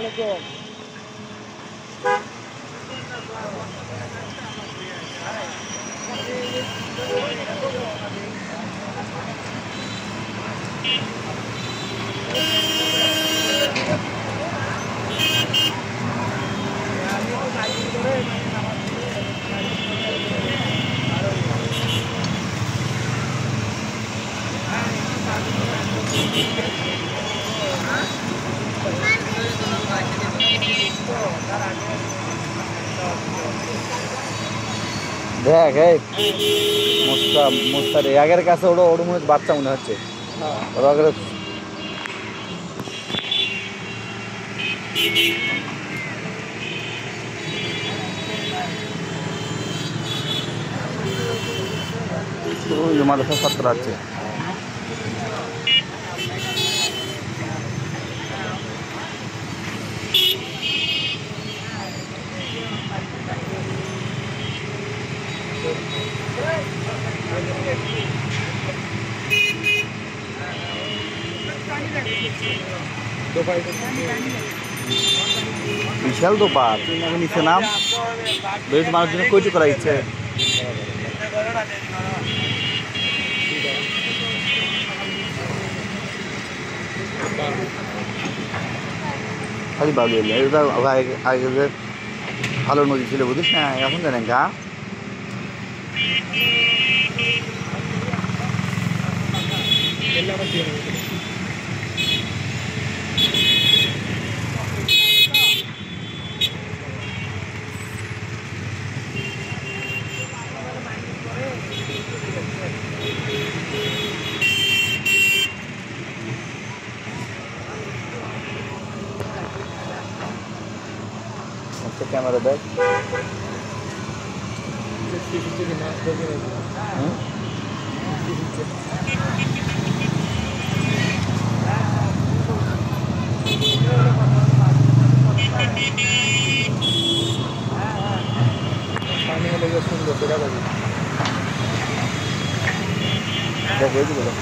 আলাইকুম। দেখ এই মোস্তার আগের কাছে ওর ওর মনে বাচ্চা মনে হচ্ছে ওর আগের মাদ্রাসা ছাত্র আছে বিশাল দোপার নিচে নাম বেশ মানুষজন কইটু করা ইচ্ছে খালি বালু এলে এটা আগে যে ভালো নদী ছিল বুঝিস না এখন জানেন গা ক্যামেরা দেখ সুন্দর দেখ এই দিকে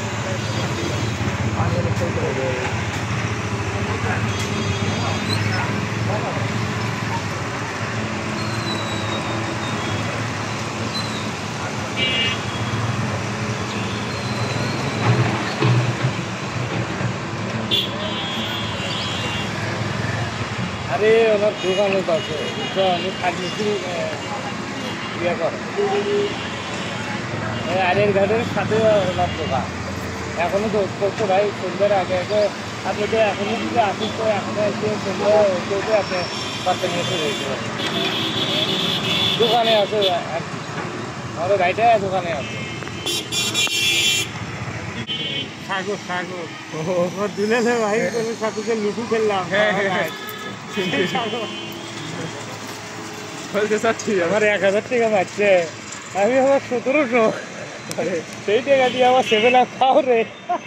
আরে ওনার দোকানে আছে আমি খাটি ইয়ে কর আরের ঘাটের সাথে ওনার দোকান এখনো তো করছো ভাই সন্ধ্যার আগে আগে আপনি তো এখনই যদি আসিস তো এখন এসে সন্ধ্যা চলতে আপনি বাচ্চা নিয়ে এসে রয়েছে দোকানে আছে আর কি আমাদের গাড়িটা দোকানে আছে সাগর সাগর ও দিলে ভাই সাথে লুডু খেললাম আমার 1000 টাকা পাচ্ছে আমি আমার 1700 সেই টাকা দিয়ে আমার 7 আপ খাও রে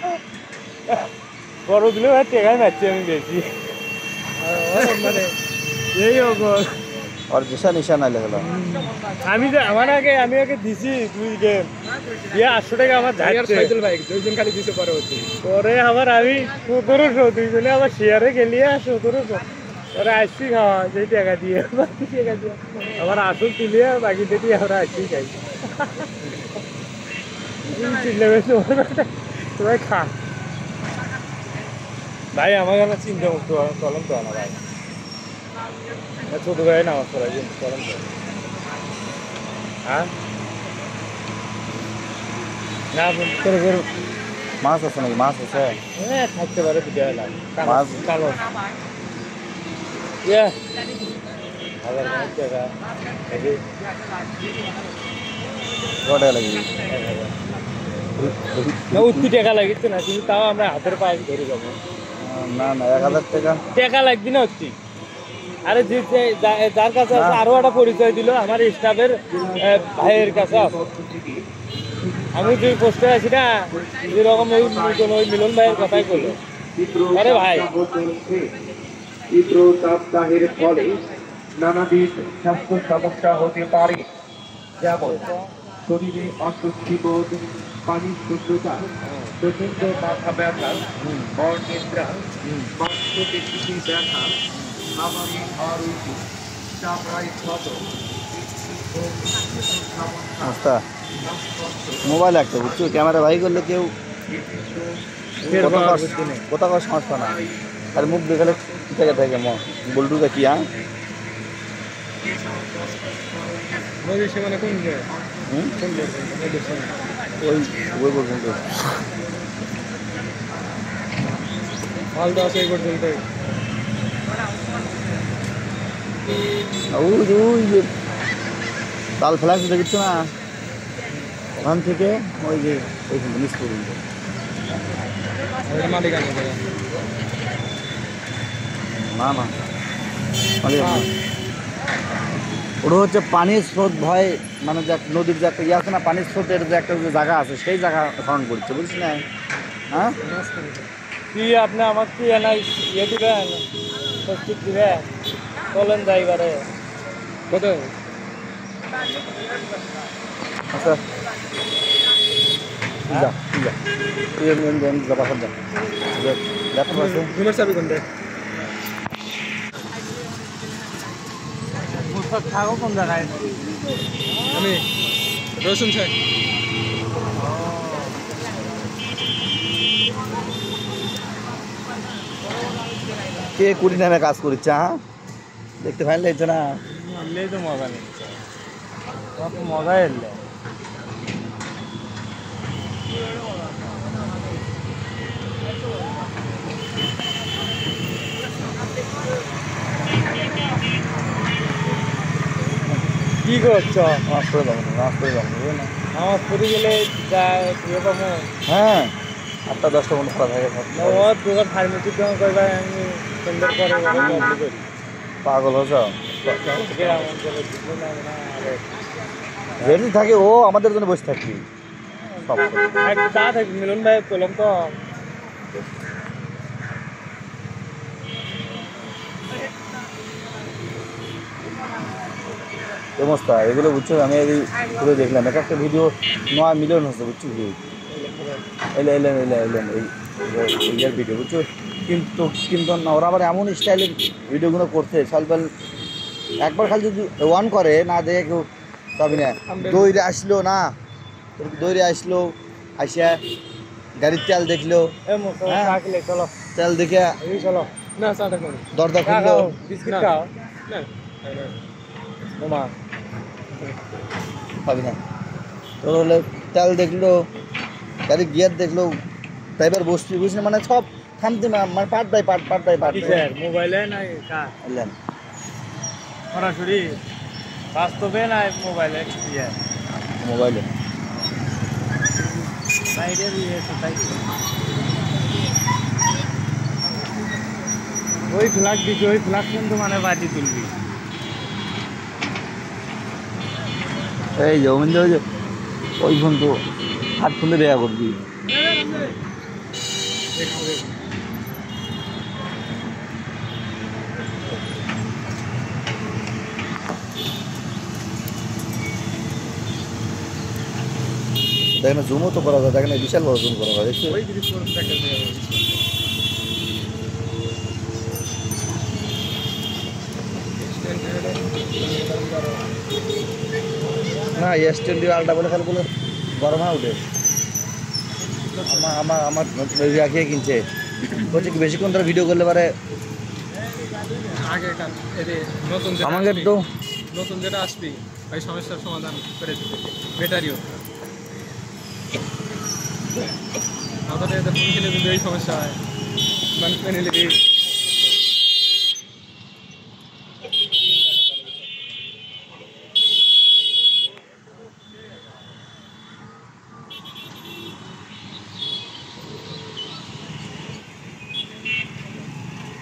বড় দিলে ভাই টাকাই পাচ্ছি আমি বেশি মানে এই और जैसा निशान आले হলো আমি যে আমার আগে আমি আগে দিছি 2 গেম ইয়া 800 টাকা আমার যাচ্ছে ফাইজল ভাই দুইজন খালি দিতে পারে হচ্ছে পরে আবার আমি 1700 দুইজনে আবার শেয়ারে গেলি 1700 ওরা আসছি খাওয়া সেই টাকা দিয়ে বাকি টাকা দিয়ে আবার আসল তুলে বাকি দিয়ে আমরা আসছি খাই চিন্তা করছো তোমায় খা ভাই আমার কাছে চিন্তা মুক্ত চলন তো না ভাই ছোট ভাই নামাজ পড়াই চলন তো হ্যাঁ না করে করে মাছ আছে নাকি মাছ আছে হ্যাঁ থাকতে পারে বিজয় লাগে মাছ কালো ইয়া হাজার টাকা এই কটা লাগি না 80 টাকা লাগিতো না কিন্তু তাও আমরা হাতের পায়ে ধরে যাবো না না 1000 টাকা টাকা লাগবে না 80 আরে যে যার কাছে আছে আরো একটা পরিচয় দিল আমার স্টাফের ভাইয়ের কাছে আমি যে পোস্টে আছি না যেরকম ওই মিলন ভাইয়ের কথাই বললো আরে ভাই তীব্র তাপদাহের ফলে নানাবিধ স্বাস্থ্য সমস্যা হতে পারে যেমন শরীরে অস্বস্তি বোধ পানির শূন্যতা প্রচন্ড মাথা ব্যথা অনিদ্রা মাংসপেশি ব্যথা আমারই আরুষি চাপড়াই ক্ষত আচ্ছা মোবাইল একটা বুঝছো ক্যামেরা ভাই করলে কেউ কোথাও সমস্যা না আর মুখ দেখালে থেকে থাকে বল্টুটা কি হ্যাঁ নদীর সীমানা কোন জায়গায়? ওই পর্যন্ত মালদা আছে এই পর্যন্ত। ওই যে তাল ফেলা আছে দেখছো না ওখান থেকে ওই যে ওইখানে মিস পর্যন্ত মালিকানা না না ওটা হচ্ছে পানির স্রোত ভয় মানে যে নদীর যে একটা ইয়ে আছে না পানির স্রোতের যে একটা যে জায়গা আছে সেই জায়গা খনন করছে বুঝছি না হ্যাঁ কি আপনি আমার কি এনাই ইয়ে দিবেন প্রস্তুত দিবেন বলেন যাইবারে কত আচ্ছা যা যা তুই যা বাসা যা ল্যাপটপ আছে রুমের চাবি কোনটা? থাকো কোন জায়গায়? আমি রসুন শাক। কে কুড়ি নামে কাজ করছে হ্যাঁ দেখতে ভালো লাগছে না এলেই তো মজা নিচ্ছে তোমার তো মজা এলে কি করছো? নামাজ করে যাবো নামাজ করে যাবো না আমার পরে গেলে যায় ইয়ে পাবো হ্যাঁ 8টা-10টা মতো খোলা থাকে ওর দোকান ফার্মেসির দোকান করবে আমি সুন্দর করে বন্ধ করি পাগল হয়েছ এমন করে দিতে না রেডি থাকে ও আমাদের জন্য বসে থাকবি সব তা থাক মিলন ভাই পেলাম তো অবস্থা এগুলো বুঝছো আমি ঘুরে দেখলাম এক একটা ভিডিও 9 মিলিয়ন হচ্ছে বুঝছো ভিউ এলেন এই ইয়ার ভিডিও বুঝছো কিন্তু না ওরা আবার এমন স্টাইলের ভিডিওগুলো করছে সালপাল একবার খালি যদি ওয়ান করে না দেখে কেউ পাবি না দৌড়ে আসলো না দৌড়ে আসলো আসিয়া গাড়ির তেল দেখলো চলো তেল দেখে চলো না চাটা করো দরজা খুললো বিস্কিট খাও না তোমা পাবি না তোর হলে তেল দেখলো গাড়ির গিয়ার দেখলো ড্রাইভার বসবি বুঝলি মানে সব থামতে মানে পার্ট বাই পার্ট মোবাইলে নাই এলেন সরাসরি বাস্তবে নাই মোবাইলে মোবাইলে ওই ফ্ল্যাগ দিচ্ছি ওই ফ্ল্যাগ কিন্তু মানে বাজি তুলবি এই যে অমিন যে ওই ফোন তো হাত খুলে দেখা করবি দেখেন জুমও তো করা যায় দেখেন বিশাল বড় জুম করা যায় দেখছি না স্ট্যান্ড দিয়ে আলটা বলে খালি বলে গরম হয়ে উঠে আমার রাখিয়ে কিনছে বলছে কি বেশিক্ষণ ধরে ভিডিও করলে পারে আমাকে তো নতুন যেটা আসবি ওই সমস্যার সমাধান করে দিতে ব্যাটারিও আমাদের এদের ফোন খেলে যদি এই সমস্যা হয় মানে নিলে